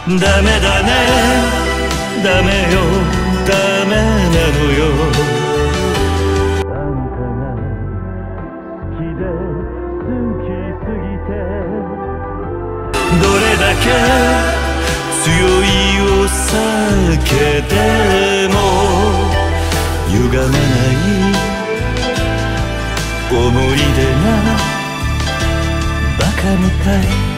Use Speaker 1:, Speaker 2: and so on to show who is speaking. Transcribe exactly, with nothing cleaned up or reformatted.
Speaker 1: ダメだねダメよダメなのよあんたが好きで好きすぎてどれだけ強いお酒でも歪まない思い出がバカみたい